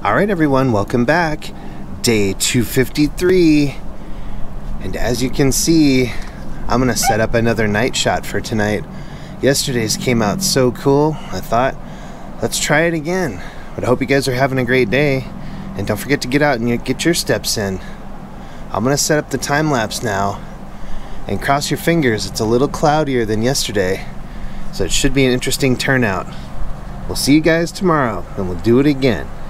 Alright everyone, welcome back. Day 253. And as you can see, I'm going to set up another night shot for tonight. Yesterday's came out so cool, I thought, let's try it again. But I hope you guys are having a great day. And don't forget to get out and get your steps in. I'm going to set up the time lapse now. And cross your fingers, it's a little cloudier than yesterday. So it should be an interesting turnout. We'll see you guys tomorrow, and we'll do it again.